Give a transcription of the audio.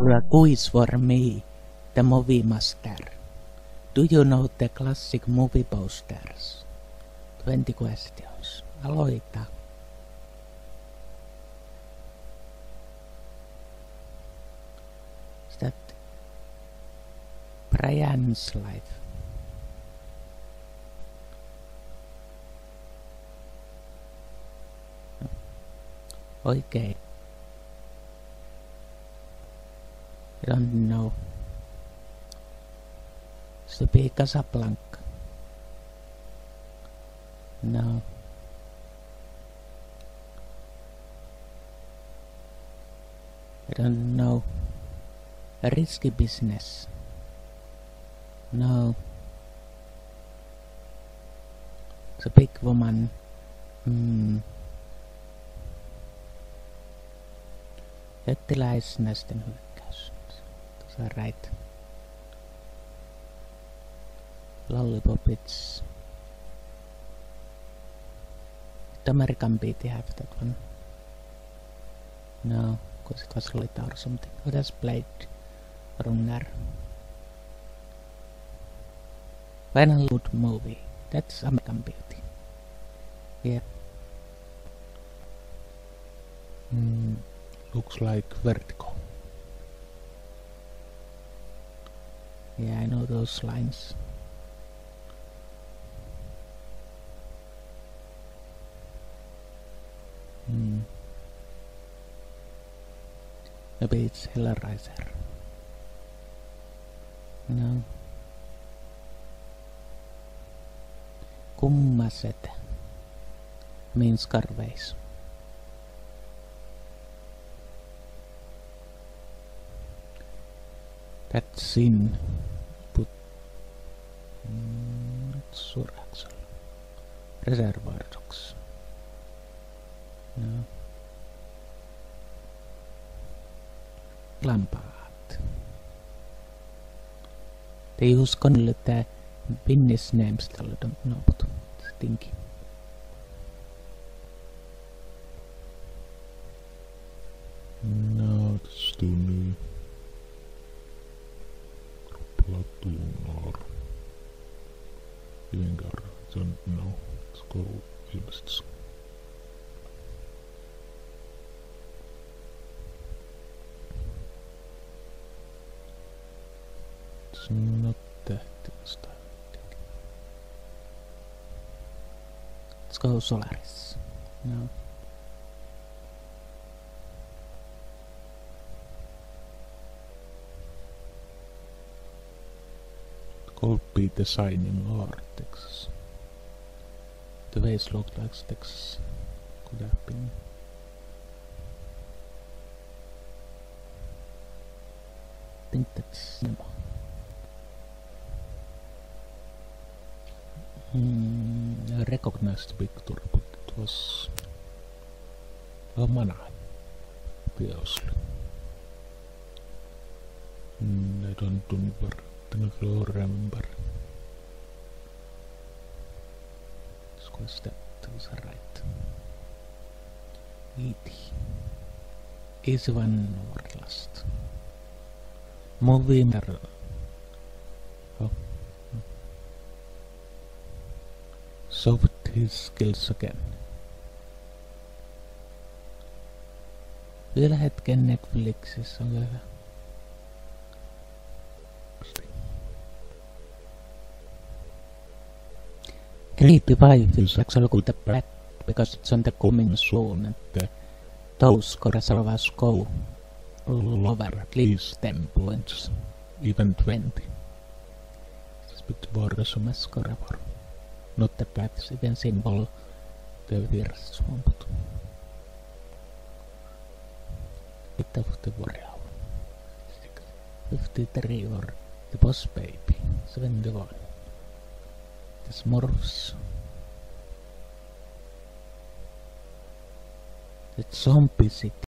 A quiz for me, the movie master. Do you know the classic movie posters? 20 questions. Aloita. Is that Brian's life? Oikein. I don't know. Sopii Casablanca. No. I don't know. A risky business. No. It's a big woman. Jättiläisnäisten hyökkäys. That's right. Lollipop, it's American Beat, you have that one. No, because it was Lita or something. Who has played Runner? Final good movie. That's American Beauty. Yeah. Looks like Vertigo. Yeah, I know those lines. Maybe it's Hellraiser. No. Kummaset means Scarface. That's sin. Put Suraxel. Reservoir Dogs. No. Lampaat. They use the Finnish names that I don't know, but stinky. No, it's too new. Platoon or Vanguard, I don't know. Let's go ilmeisesti. It's not tähtistä. Let's go Solaris. No. Could be the Shining or Texas. The waves looked like Texas. Could have been. I think that's Nemo. I recognized the picture, but it was a Mana, obviously. I don't remember. Because that was right. E.T. is one or last. Movie mirror. Oh. Showed his skills again. Vielä hetken Netflixissä on hyvä. Creepy Wife is actually the black because it's on the coming soon and those Kurosawa's go lower at least 10 points, even 20. It's a bit worse on Mascorabor. Not the paths, even symbol the first one, but bit of the warrior. 53 or the boss baby, 71. The Smurfs. The zombie city.